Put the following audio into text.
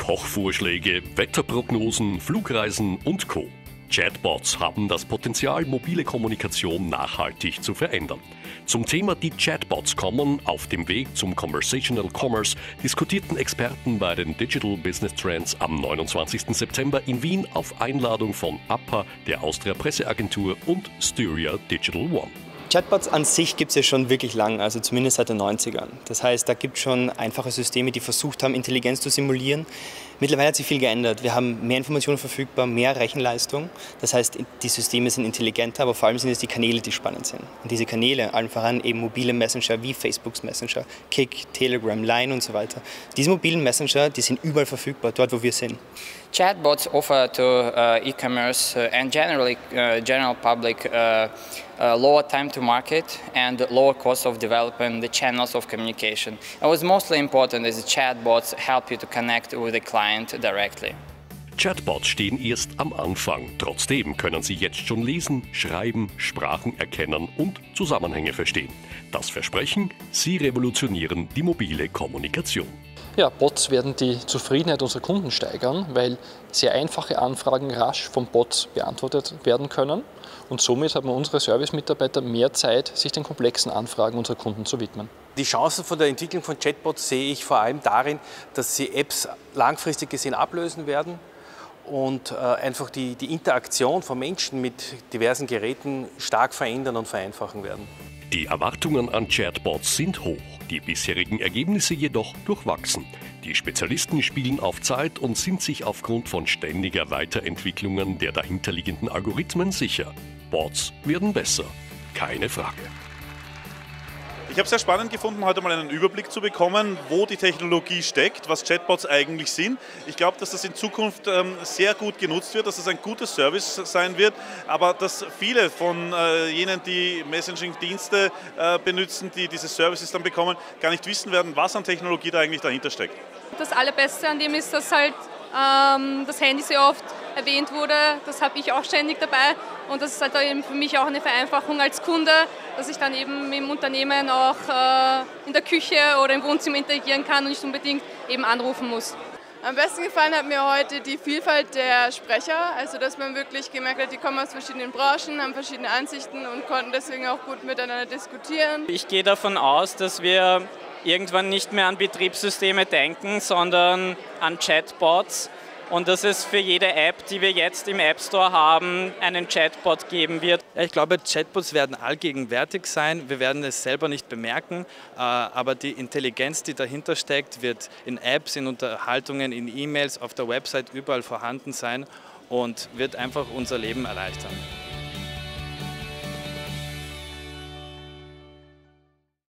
Kochvorschläge, Wetterprognosen, Flugreisen und Co. Chatbots haben das Potenzial, mobile Kommunikation nachhaltig zu verändern. Zum Thema die Chatbots kommen auf dem Weg zum Conversational Commerce diskutierten Experten bei den Digital Business Trends am 29. September in Wien auf Einladung von APA, der Austria Presseagentur und Styria Digital One. Chatbots an sich gibt es ja schon wirklich lang, also zumindest seit den 90ern. Das heißt, da gibt es schon einfache Systeme, die versucht haben, Intelligenz zu simulieren. Mittlerweile hat sich viel geändert. Wir haben mehr Informationen verfügbar, mehr Rechenleistung. Das heißt, die Systeme sind intelligenter, aber vor allem sind es die Kanäle, die spannend sind. Und diese Kanäle, allen voran eben mobile Messenger wie Facebooks Messenger, Kik, Telegram, Line und so weiter. Diese mobilen Messenger, die sind überall verfügbar, dort wo wir sind. Chatbots offer to e-commerce and general public lower time to market and lower cost of developing the channels of communication. And what's mostly important is the chatbots help you to connect with the client directly. Chatbots stehen erst am Anfang. Trotzdem können sie jetzt schon lesen, schreiben, Sprachen erkennen und Zusammenhänge verstehen. Das Versprechen, sie revolutionieren die mobile Kommunikation. Ja, Bots werden die Zufriedenheit unserer Kunden steigern, weil sehr einfache Anfragen rasch von Bots beantwortet werden können. Und somit haben unsere Service-Mitarbeiter mehr Zeit, sich den komplexen Anfragen unserer Kunden zu widmen. Die Chancen von der Entwicklung von Chatbots sehe ich vor allem darin, dass sie Apps langfristig gesehen ablösen werden und einfach die Interaktion von Menschen mit diversen Geräten stark verändern und vereinfachen werden. Die Erwartungen an Chatbots sind hoch, die bisherigen Ergebnisse jedoch durchwachsen. Die Spezialisten spielen auf Zeit und sind sich aufgrund von ständiger Weiterentwicklungen der dahinterliegenden Algorithmen sicher. Bots werden besser, keine Frage. Ich habe es sehr spannend gefunden, heute mal einen Überblick zu bekommen, wo die Technologie steckt, was Chatbots eigentlich sind. Ich glaube, dass das in Zukunft sehr gut genutzt wird, dass das ein gutes Service sein wird, aber dass viele von jenen, die Messaging-Dienste benutzen, die diese Services dann bekommen, gar nicht wissen werden, was an Technologie da eigentlich dahinter steckt. Das Allerbeste an dem ist, dass halt das Handy sehr oft erwähnt wurde, das habe ich auch ständig dabei und das ist halt eben für mich auch eine Vereinfachung als Kunde, dass ich dann eben im Unternehmen auch in der Küche oder im Wohnzimmer interagieren kann und nicht unbedingt eben anrufen muss. Am besten gefallen hat mir heute die Vielfalt der Sprecher, also dass man wirklich gemerkt hat, die kommen aus verschiedenen Branchen, haben verschiedene Ansichten und konnten deswegen auch gut miteinander diskutieren. Ich gehe davon aus, dass wir irgendwann nicht mehr an Betriebssysteme denken, sondern an Chatbots und dass es für jede App, die wir jetzt im App Store haben, einen Chatbot geben wird. Ja, ich glaube, Chatbots werden allgegenwärtig sein. Wir werden es selber nicht bemerken, aber die Intelligenz, die dahinter steckt, wird in Apps, in Unterhaltungen, in E-Mails, auf der Website überall vorhanden sein und wird einfach unser Leben erleichtern.